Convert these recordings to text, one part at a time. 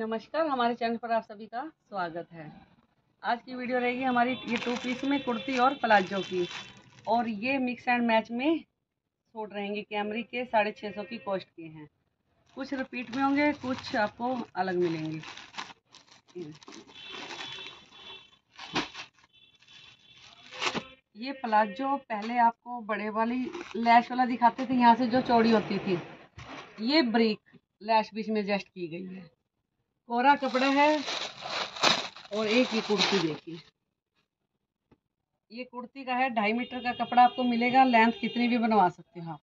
नमस्कार, हमारे चैनल पर आप सभी का स्वागत है। आज की वीडियो रहेगी हमारी ये 2 पीस में कुर्ती और प्लाजो की, और ये मिक्स एंड मैच में सूट रहेंगे। कैमरिक के 650 की कॉस्ट के हैं। कुछ रिपीट में होंगे, कुछ आपको अलग मिलेंगे। ये प्लाजो पहले आपको बड़े वाली लैश वाला दिखाते थे, यहाँ से जो चौड़ी होती थी। ये ब्रिक लैश बीच में एडजस्ट की गई है, कोरा कपड़ा है। और एक ये कुर्ती देखिए, ये कुर्ती का है 2.5 मीटर का कपड़ा आपको मिलेगा। लेंथ कितनी भी बनवा सकते हो आप।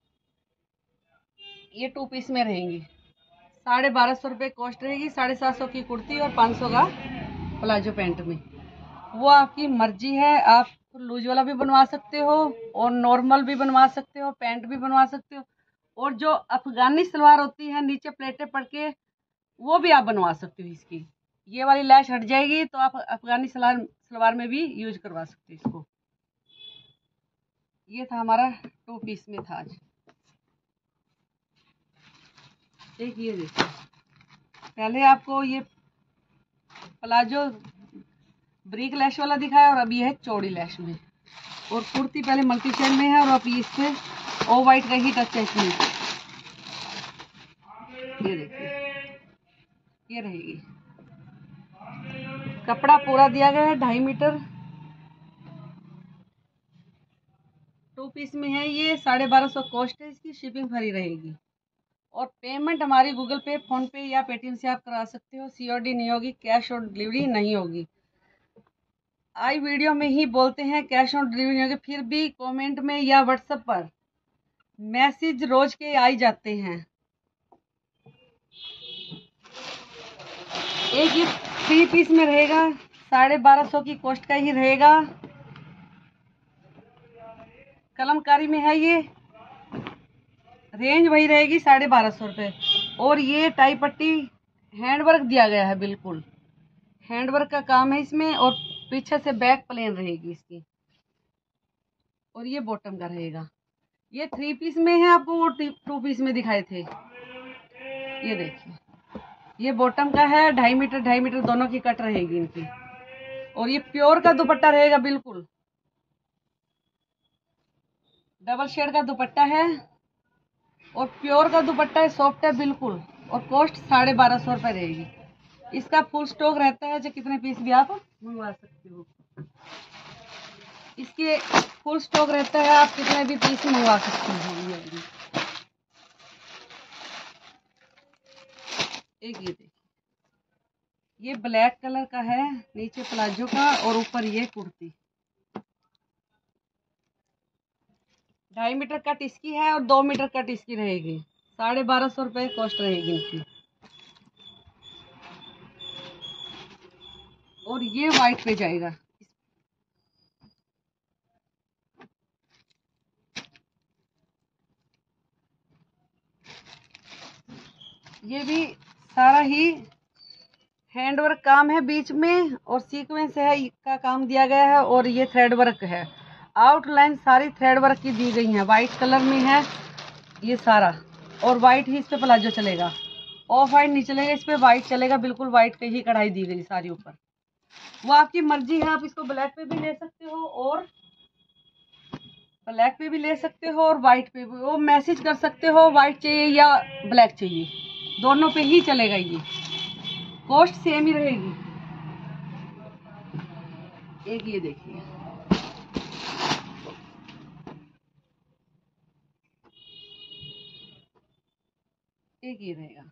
ये 2 पीस में रहेंगी। 1250 रुपये कॉस्ट रहेगी। 750 की कुर्ती और 500 का प्लाजो पैंट में। वो आपकी मर्जी है, आप लूज वाला भी बनवा सकते हो और नॉर्मल भी बनवा सकते हो, पैंट भी बनवा सकते हो। और जो अफगानी सलवार होती है नीचे प्लेटें पड़ के, वो भी आप बनवा सकते हो। इसकी ये वाली लैश हट जाएगी तो आप अफगानी सलवार में भी यूज करवा सकते हो इसको। ये था हमारा 2 पीस में था आज। एक ये देखिए, पहले आपको ये प्लाजो ब्रिक लैश वाला दिखाया और अभी है चौड़ी लैश में। और कुर्ती पहले मल्टी शेड में है और अभी इससे ऑफ वाइट का ही टच है इसमें। ये देखिए, ये रहेगी। कपड़ा पूरा दिया गया है 2.5 मीटर। 2 पीस में है ये। 1250 कॉस्ट है इसकी। शिपिंग फ्री रहेगी। और पेमेंट हमारी गूगल पे, फोन पे या पेटीएम से आप करा सकते हो। सीओडी नहीं होगी, कैश ऑन डिलीवरी नहीं होगी। आई वीडियो में ही बोलते हैं कैश ऑन डिलीवरी नहीं होगी, फिर भी कमेंट में या व्हाट्सएप पर मैसेज रोज के आ ही जाते हैं। एक ये 3 पीस में रहेगा, 1250 की कॉस्ट का ही रहेगा। कलमकारी में है ये, रेंज वही रहेगी 1250 रुपये। और ये टाई पट्टी हैंडवर्क दिया गया है, बिल्कुल हैंडवर्क का काम है इसमें। और पीछे से बैक प्लेन रहेगी इसकी। और ये बॉटम का रहेगा। ये 3 पीस में है, आपको वो 2 पीस में दिखाए थे। ये देखिए, ये बॉटम का है। 2.5 मीटर दोनों की कट रहेगी इनकी। और ये प्योर का दुपट्टा रहेगा, बिल्कुल डबल शेड का दुपट्टा है। और प्योर का दुपट्टा है, सॉफ्ट है बिल्कुल। और कॉस्ट 1250 रुपये रहेगी। इसका फुल स्टॉक रहता है, जो कितने पीस भी आप मंगवा सकते हो। इसके फुल स्टॉक रहता है, आप कितने भी पीस मंगवा सकते हो। एक ये देखिए, ये ब्लैक कलर का है, नीचे प्लाजो का और ऊपर ये कुर्ती। 2.5 मीटर कट इसकी है और 2 मीटर कट इसकी रहेगी। 1250 रुपये कॉस्ट रहेगी इनकी। और ये वाइट पे जाएगा। ये भी सारा ही हैंडवर्क काम है बीच में, और सीक्वेंस है का काम दिया गया है। और ये थ्रेड वर्क है, आउटलाइन सारी थ्रेड वर्क की दी गई है। वाइट कलर में है ये सारा, और वाइट ही इस पे प्लाजो चलेगा। ऑफ वाइट नहीं चलेगा, इस पे वाइट चलेगा। बिल्कुल वाइट की ही कढ़ाई दी गई सारी ऊपर। वो आपकी मर्जी है, आप इसको ब्लैक पे भी ले सकते हो और ब्लैक पे भी ले सकते हो और वाइट पे भी। वो मैसेज कर सकते हो वाइट चाहिए या ब्लैक चाहिए, दोनों पे ही चलेगा। ये कॉस्ट सेम ही रहेगी। एक ये देखिए, एक ये रहेगा।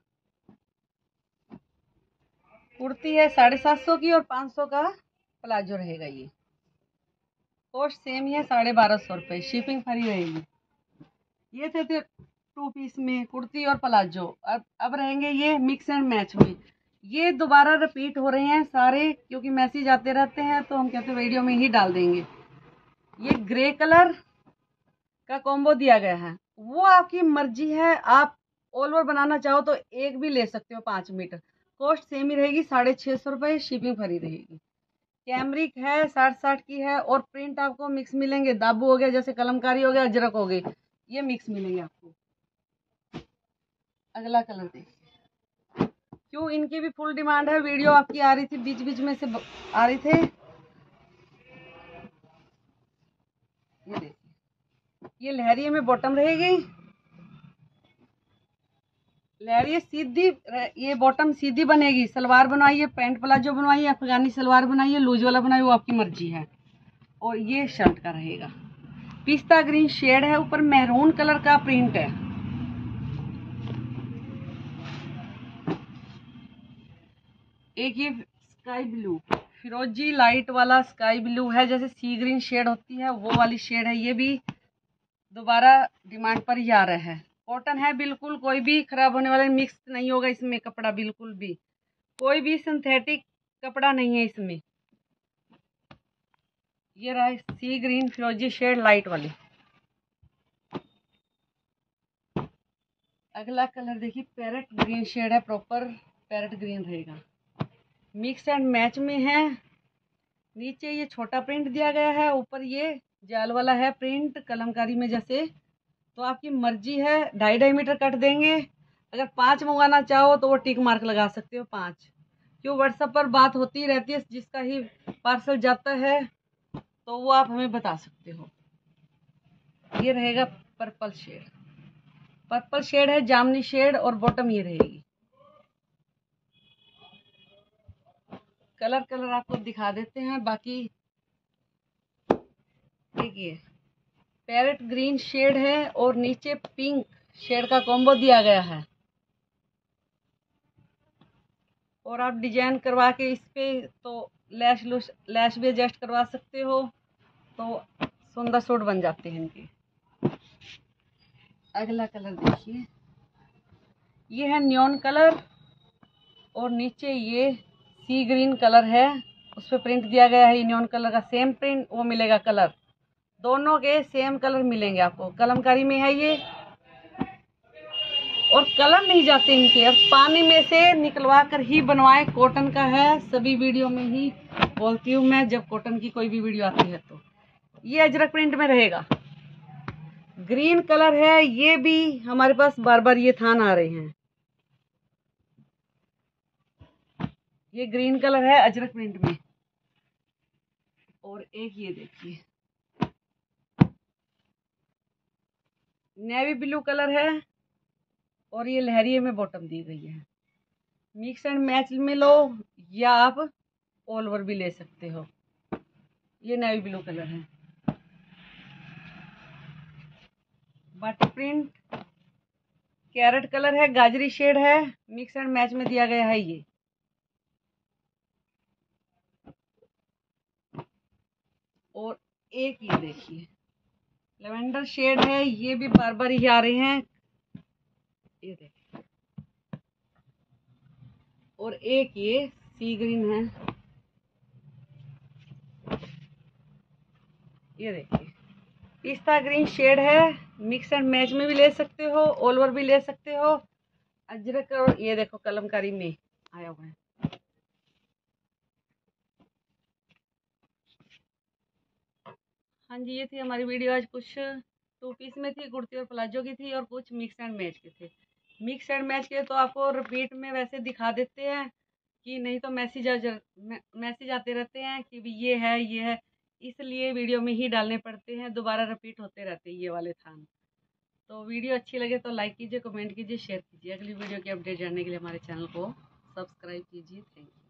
कुर्ती है 750 की और 500 का प्लाजो रहेगा। ये कॉस्ट सेम ही है, 1250 रुपये। शिपिंग फ्री रहेगी। ये थे 2 पीस में कुर्ती और प्लाजो। अब रहेंगे ये मिक्स एंड मैच में। ये दोबारा रिपीट हो रहे हैं सारे, क्योंकि मैसेज आते रहते हैं तो हम कहते हैं वीडियो में ही डाल देंगे। ये ग्रे कलर का कॉम्बो दिया गया है, वो आपकी मर्जी है। आप ऑल ओवर बनाना चाहो तो एक भी ले सकते हो 5 मीटर। कॉस्ट सेम ही रहेगी, 650 रुपये। शिपिंग फ्री रहेगी। कैमरिक है, 60-60 की है। और प्रिंट आपको मिक्स मिलेंगे। दाबू हो गया, जैसे कलमकारी हो गया, अजरक हो गई, ये मिक्स मिलेंगे आपको। अगला कलर देखिए, क्यों, इनकी भी फुल डिमांड है। वीडियो आपकी आ रही थी, बीच बीच में से आ रही थे। ये देखिए, ये लहरिये में बॉटम रहेगी। लहरिये सीधी, ये बॉटम सीधी बनेगी। सलवार बनवाइए, पैंट प्लाजो बनवाइए, अफगानी सलवार बनाइए, लूज वाला बनाइए, वो आपकी मर्जी है। और ये शर्ट का रहेगा, पिस्ता ग्रीन शेड है, ऊपर मैरून कलर का प्रिंट है। एक ये स्काई ब्लू, फिरोजी लाइट वाला स्काई ब्लू है, जैसे सी ग्रीन शेड होती है वो वाली शेड है। ये भी दोबारा डिमांड पर ही आ रहा है। कॉटन है बिल्कुल, कोई भी खराब होने वाला मिक्स नहीं होगा इसमें कपड़ा, बिल्कुल भी कोई भी सिंथेटिक कपड़ा नहीं है इसमें। ये रहा सी ग्रीन फिरोजी शेड लाइट वाली। अगला कलर देखिए, पैरेट ग्रीन शेड है, प्रॉपर पैरेट ग्रीन रहेगा, मिक्स एंड मैच में है। नीचे ये छोटा प्रिंट दिया गया है, ऊपर ये जाल वाला है प्रिंट कलमकारी में जैसे। तो आपकी मर्जी है, 2.5 मीटर कट देंगे। अगर 5 मंगाना चाहो तो वो टिक मार्क लगा सकते हो 5, क्यों व्हाट्सएप पर बात होती रहती है, जिसका ही पार्सल जाता है तो वो आप हमें बता सकते हो। ये रहेगा पर्पल शेड, पर्पल शेड है, जामनी शेड, और बॉटम ये रहेगी। कलर आपको दिखा देते हैं बाकी। देखिए, पैरेट ग्रीन शेड है और नीचे पिंक शेड का कॉम्बो दिया गया है। और आप डिजाइन करवा के इस पे तो लैश भी एडजस्ट करवा सकते हो, तो सुंदर सूट बन जाते हैं इनके। अगला कलर देखिए, ये है न्योन कलर और नीचे ये सी ग्रीन कलर है, उस पर प्रिंट दिया गया है न्योन कलर का। सेम प्रिंट वो मिलेगा, कलर दोनों के सेम कलर मिलेंगे आपको। कलमकारी में है ये, और कलर नहीं जाते इनके। अब पानी में से निकलवा कर ही बनवाए, कॉटन का है। सभी वीडियो में ही बोलती हूँ मैं, जब कॉटन की कोई भी वीडियो आती है तो। ये अजरक प्रिंट में रहेगा, ग्रीन कलर है। ये भी हमारे पास बार बार ये थान आ रहे हैं। ये ग्रीन कलर है अजरक प्रिंट में। और एक ये देखिए, नेवी ब्लू कलर है और ये लहरिये में बॉटम दी गई है। मिक्स एंड मैच में लो या आप ऑल ओवर भी ले सकते हो। ये नेवी ब्लू कलर है, बटर प्रिंट, कैरेट कलर है, गाजरी शेड है, मिक्स एंड मैच में दिया गया है ये। और एक ये देखिए, लेवेंडर शेड है, ये भी बार बार ही आ रहे हैं, ये देखिए। और एक ये सी ग्रीन है, ये देखिए, पिस्ता ग्रीन शेड है। मिक्स एंड मैच में भी ले सकते हो, ऑल ओवर भी ले सकते हो। अजरक, और ये देखो कलमकारी में आया हुआ है। हाँ जी, ये थी हमारी वीडियो आज। कुछ 2 पीस में थी, कुर्ती और प्लाजो की थी, और कुछ मिक्स एंड मैच के थे। मिक्स एंड मैच के तो आपको रिपीट में वैसे दिखा देते हैं कि नहीं तो मैसेज आते रहते हैं कि भी ये है ये है, इसलिए वीडियो में ही डालने पड़ते हैं, दोबारा रिपीट होते रहते हैं ये वाले थान। तो वीडियो अच्छी लगे तो लाइक कीजिए, कमेंट कीजिए, शेयर कीजिए। अगली वीडियो की अपडेट जानने के लिए हमारे चैनल को सब्सक्राइब कीजिए। Thank you.